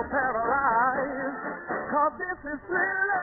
paralyzed, 'cause this is thriller.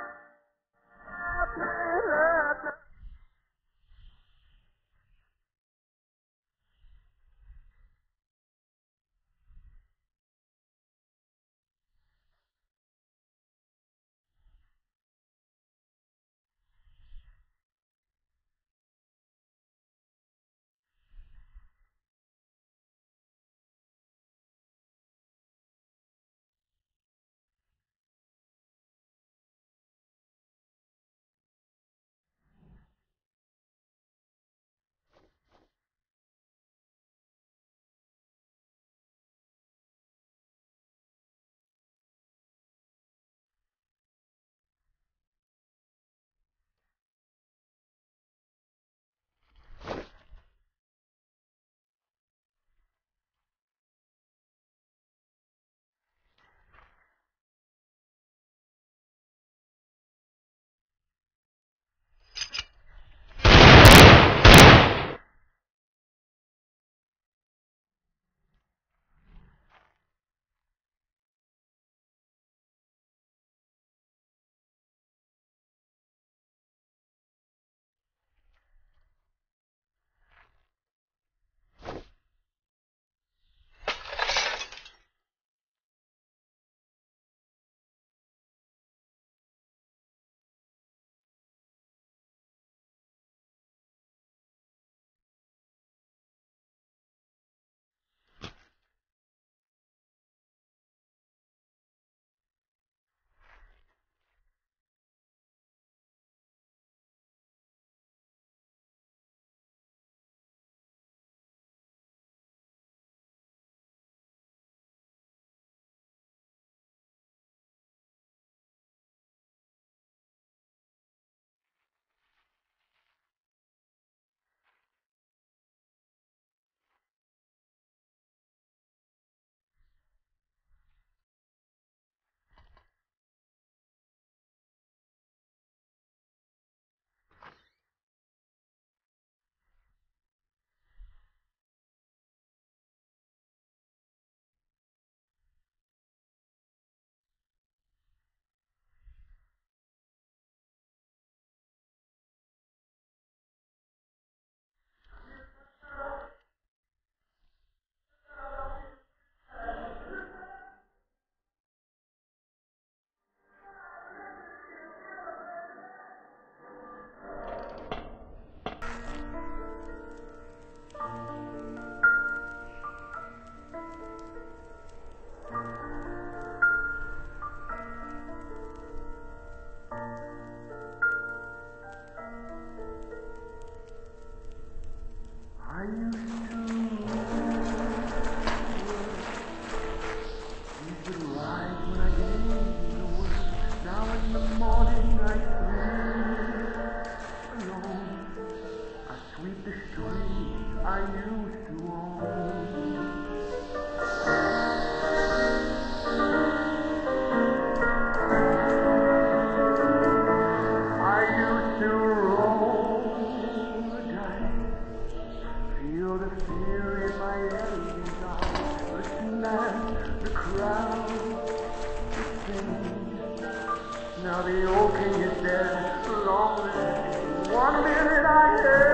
Now the old king is dead, long live. 1 minute I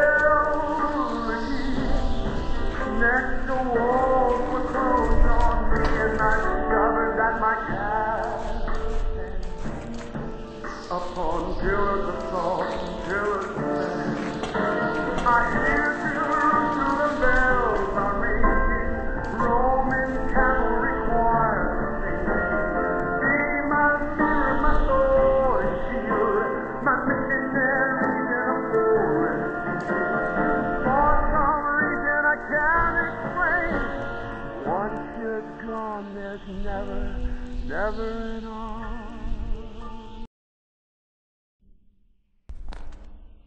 held the key. Next the walls were closed on me, and I discovered that my cat stands upon pillars of salt and pillars of sand. I hear to the bells are ringing, Roman cavalry choir singing. Be my mirror, my sword and shield, my missionaries in a forest. For some reason I can't explain, once you're gone, there's never an all.